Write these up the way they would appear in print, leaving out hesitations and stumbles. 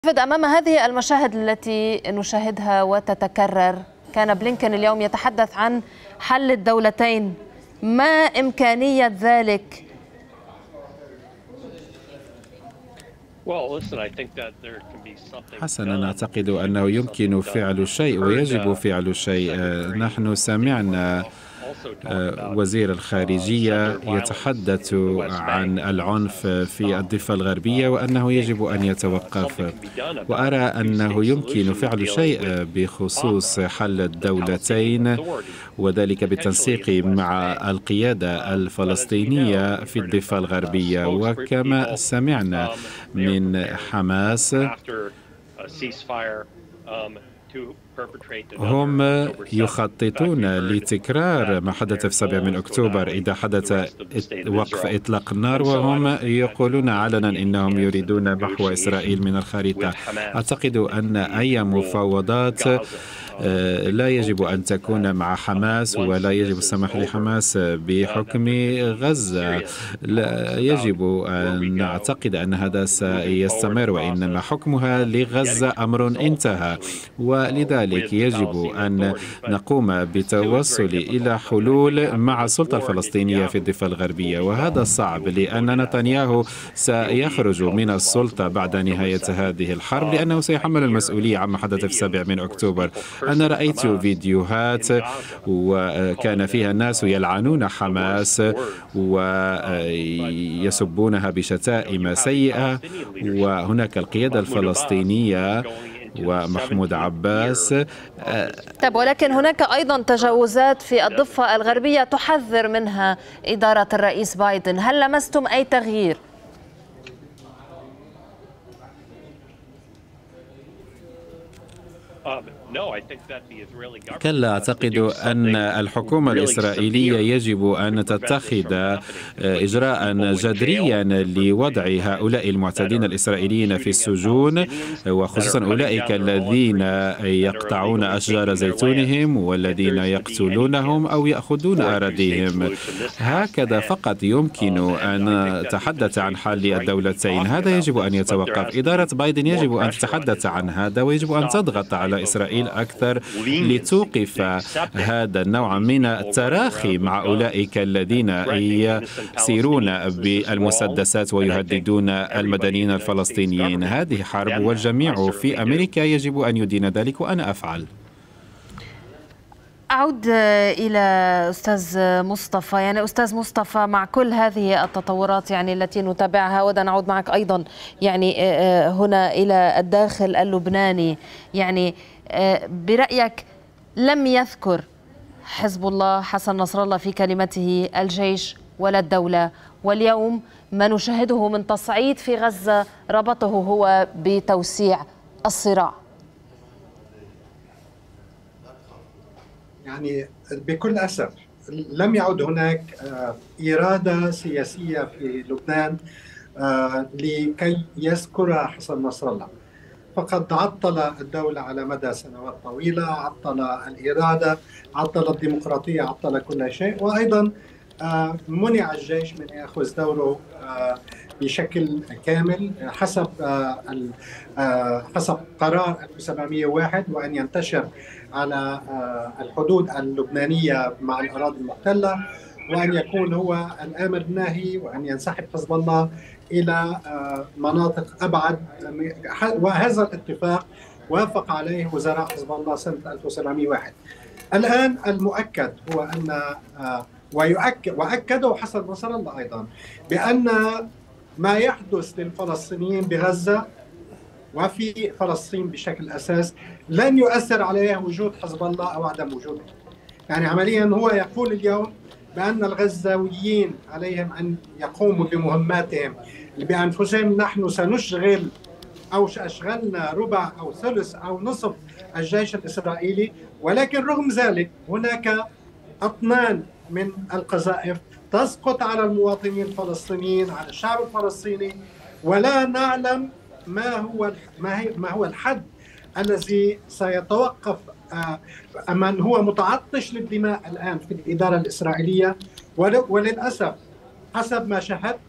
أمام هذه المشاهد التي نشاهدها وتتكرر، كان بلينكن اليوم يتحدث عن حل الدولتين. ما إمكانية ذلك؟ حسنا، أعتقد أنه يمكن فعل شيء ويجب فعل شيء. نحن سمعنا وزير الخارجية يتحدث عن العنف في الضفة الغربية وأنه يجب أن يتوقف، وأرى أنه يمكن فعل شيء بخصوص حل الدولتين، وذلك بالتنسيق مع القيادة الفلسطينية في الضفة الغربية. وكما سمعنا من حماس، هم يخططون لتكرار ما حدث في 7 من أكتوبر إذا حدث وقف إطلاق النار، وهم يقولون علنا إنهم يريدون محو إسرائيل من الخريطة. أعتقد أن أي مفاوضات لا يجب أن تكون مع حماس، ولا يجب السماح لحماس بحكم غزة. لا يجب أن نعتقد أن هذا سيستمر، وإنما حكمها لغزة أمر انتهى، ولذلك يجب أن نقوم بالتوصل إلى حلول مع السلطة الفلسطينية في الضفة الغربية، وهذا صعب لأن نتنياهو سيخرج من السلطة بعد نهاية هذه الحرب، لأنه سيحمل المسؤولية عما حدث في 7 من أكتوبر. أنا رأيت فيديوهات وكان فيها الناس يلعنون حماس ويسبونها بشتائم سيئة، وهناك القيادة الفلسطينية ومحمود عباس. طيب، ولكن هناك أيضا تجاوزات في الضفة الغربية تحذر منها إدارة الرئيس بايدن، هل لمستم أي تغيير؟ كلا، أعتقد أن الحكومة الإسرائيلية يجب أن تتخذ إجراء جذريا لوضع هؤلاء المعتدين الإسرائيليين في السجون، وخصوصا أولئك الذين يقطعون أشجار زيتونهم والذين يقتلونهم أو يأخذون أراضيهم. هكذا فقط يمكن أن نتحدث عن حل الدولتين. هذا يجب أن يتوقف. إدارة بايدن يجب أن تتحدث عن هذا، ويجب أن تضغط على إسرائيل أكثر لتوقف هذا النوع من التراخي مع أولئك الذين يسيرون بالمسدسات ويهددون المدنيين الفلسطينيين. هذه حرب، والجميع في أمريكا يجب أن يدين ذلك، وأنا أفعل. أعود إلى أستاذ مصطفى. أستاذ مصطفى، مع كل هذه التطورات التي نتابعها، ودا نعود معك أيضا هنا إلى الداخل اللبناني. برأيك، لم يذكر حزب الله حسن نصر الله في كلمته الجيش ولا الدولة، واليوم ما نشاهده من تصعيد في غزة ربطه هو بتوسيع الصراع. بكل أسف لم يعد هناك إرادة سياسية في لبنان لكي يذكر حسن نصر الله. فقد عطل الدولة على مدى سنوات طويلة، عطل الإرادة، عطل الديمقراطية، عطل كل شيء، وأيضا منع الجيش من يأخذ دوره بشكل كامل حسب قرار 1701، وأن ينتشر على الحدود اللبنانية مع الأراضي المحتلة، وأن يكون هو الآمر الناهي، وأن ينسحب حزب الله إلى مناطق أبعد. وهذا الاتفاق وافق عليه وزراء حزب الله سنة 1701. الآن المؤكد هو أن وأكده حسن نصر الله أيضا بأن ما يحدث للفلسطينيين بغزة وفي فلسطين بشكل أساس لن يؤثر عليه وجود حزب الله أو عدم وجوده. عمليا هو يقول اليوم بأن الغزاويين عليهم أن يقوموا بمهماتهم بأنفسهم. نحن سنشغل أو أشغلنا ربع أو ثلث أو نصف الجيش الإسرائيلي، ولكن رغم ذلك هناك أطنان من القذائف تسقط على المواطنين الفلسطينيين، على الشعب الفلسطيني، ولا نعلم ما هو الحد الذي سيتوقف من هو متعطش للدماء الآن في الإدارة الإسرائيلية. وللأسف حسب ما شاهدت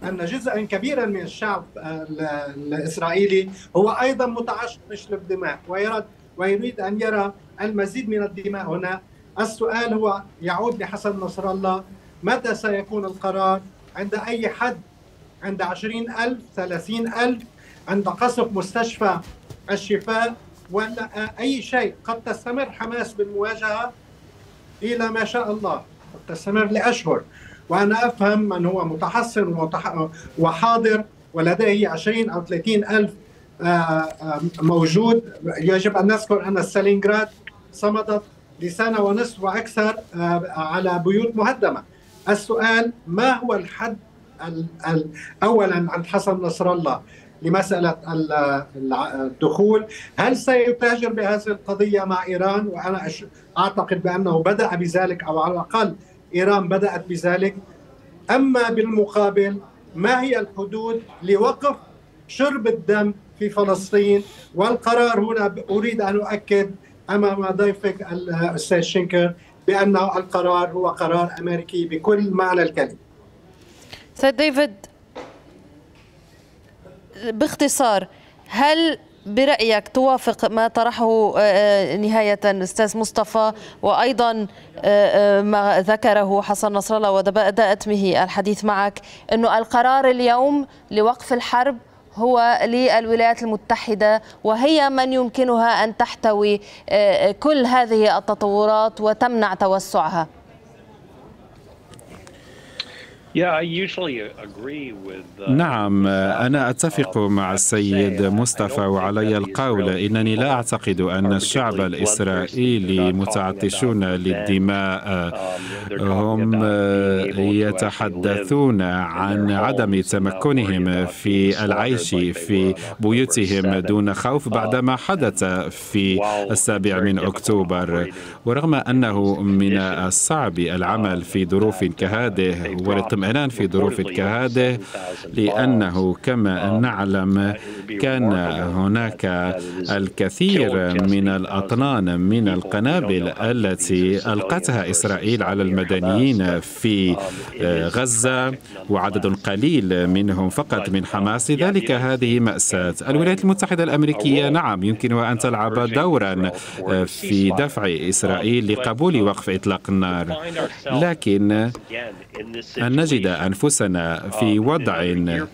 أن جزءا كبيرا من الشعب الإسرائيلي هو أيضا متعشش للدماء ويريد أن يرى المزيد من الدماء هنا. السؤال هو يعود لحسن نصر الله: متى سيكون القرار؟ عند أي حد؟ عند 20,000 30,000؟ عند قصف مستشفى الشفاء؟ ولا أي شيء؟ قد تستمر حماس بالمواجهة إلى ما شاء الله، قد تستمر لأشهر. وأنا أفهم من هو متحصن وحاضر ولديه 20 أو 30 ألف موجود. يجب أن نذكر أن ستالينغراد صمدت لسنة ونصف وأكثر على بيوت مهدمة. السؤال: ما هو الحد أولا عند حسن نصر الله لمسألة الدخول؟ هل سيتاجر بهذه القضية مع إيران؟ وأنا أعتقد بأنه بدأ بذلك، أو على الأقل إيران بدأت بذلك. أما بالمقابل، ما هي الحدود لوقف شرب الدم في فلسطين؟ والقرار هنا أريد أن أؤكد أمام ضيفك الأستاذ شنكر بأن القرار هو قرار أمريكي بكل معنى الكلمة. سيد ديفيد، باختصار، هل برأيك توافق ما طرحه نهاية الأستاذ مصطفى وأيضا ما ذكره حسن نصر الله وبدأت به الحديث معك، أنه القرار اليوم لوقف الحرب هو للولايات المتحدة وهي من يمكنها أن تحتوي كل هذه التطورات وتمنع توسعها؟ نعم، أنا أتفق مع السيد مصطفى، وعلي القول إنني لا أعتقد أن الشعب الإسرائيلي متعطشون للدماء. هم يتحدثون عن عدم تمكنهم في العيش في بيوتهم دون خوف بعدما حدث في 7 أكتوبر. ورغم أنه من الصعب العمل في ظروف كهذه والاطمئنان في ظروف كهذه، لأنه كما نعلم كان هناك الكثير من الأطنان من القنابل التي ألقتها إسرائيل على المدنيين في غزة، وعدد قليل منهم فقط من حماس. لذلك هذه مأساة. الولايات المتحدة الأمريكية نعم يمكنها أن تلعب دورا في دفع إسرائيل لقبول وقف إطلاق النار، لكن أن نجد أنفسنا في وضع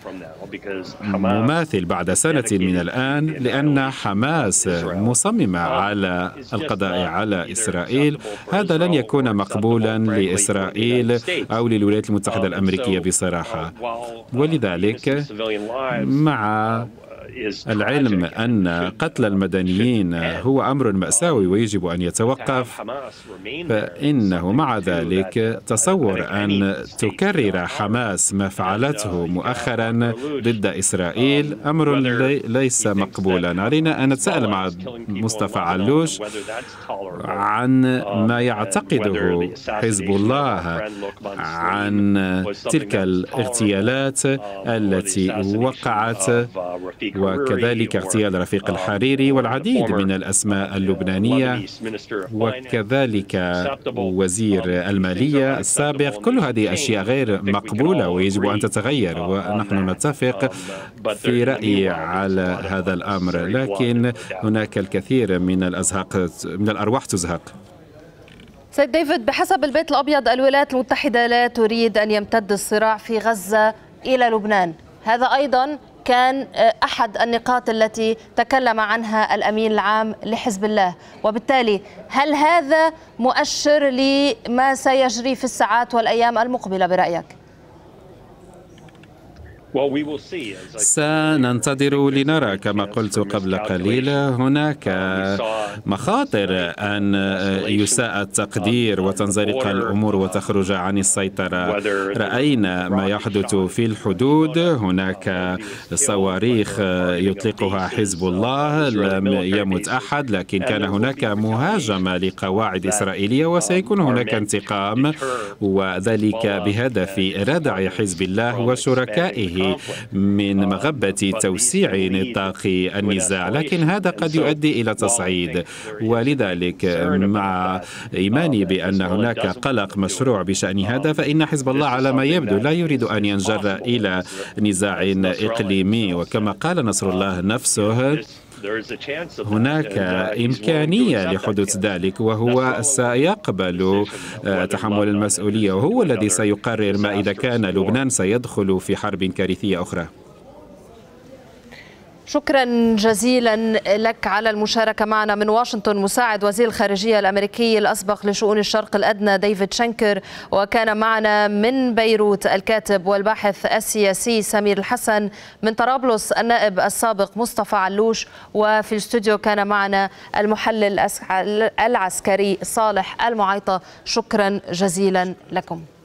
مماثل بعد سنة من الآن، لأن حماس مصممة على القضاء على إسرائيل، هذا لن يكون مقبولا لإسرائيل أو للولايات المتحدة الأمريكية بصراحة. ولذلك مع العلم أن قتل المدنيين هو أمر مأساوي ويجب أن يتوقف، فإنه مع ذلك تصور أن تكرر حماس ما فعلته مؤخرا ضد إسرائيل أمر ليس مقبولا. علينا أن نتساءل مع مصطفى علوش عن ما يعتقده حزب الله عن تلك الاغتيالات التي وقعت، وكذلك اغتيال رفيق الحريري والعديد من الأسماء اللبنانية، وكذلك وزير المالية السابق. كل هذه أشياء غير مقبولة ويجب أن تتغير، ونحن نتفق في رأيي على هذا الأمر، لكن هناك الكثير من الأرواح تزهق. سيد ديفيد، بحسب البيت الأبيض الولايات المتحدة لا تريد أن يمتد الصراع في غزة إلى لبنان، هذا أيضا كان أحد النقاط التي تكلم عنها الأمين العام لحزب الله، وبالتالي هل هذا مؤشر لما سيجري في الساعات والأيام المقبلة برأيك؟ سننتظر لنرى. كما قلت قبل قليل، هناك مخاطر أن يساء التقدير وتنزلق الأمور وتخرج عن السيطرة. رأينا ما يحدث في الحدود، هناك صواريخ يطلقها حزب الله، لم يمت أحد، لكن كان هناك مهاجمة لقواعد إسرائيلية وسيكون هناك انتقام، وذلك بهدف ردع حزب الله وشركائه عليه من مغبة توسيع نطاق النزاع، لكن هذا قد يؤدي إلى تصعيد. ولذلك مع إيماني بأن هناك قلق مشروع بشأن هذا، فإن حزب الله على ما يبدو لا يريد أن ينجر إلى نزاع إقليمي. وكما قال نصر الله نفسه، هناك إمكانية لحدوث ذلك، وهو سيقبل تحمل المسؤولية، وهو الذي سيقرر ما إذا كان لبنان سيدخل في حرب كارثية أخرى. شكرا جزيلا لك على المشاركة معنا من واشنطن مساعد وزير الخارجية الأمريكي الأسبق لشؤون الشرق الأدنى ديفيد شنكر، وكان معنا من بيروت الكاتب والباحث السياسي سمير الحسن، من طرابلس النائب السابق مصطفى علوش، وفي الاستوديو كان معنا المحلل العسكري صالح المعيطة. شكرا جزيلا لكم.